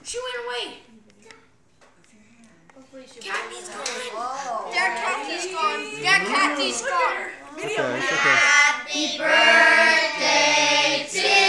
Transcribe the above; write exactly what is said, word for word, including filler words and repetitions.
She went away. Kathy's gone. Oh. Their Kathy's gone. Their Kathy's gone. Okay, it's okay. Happy birthday to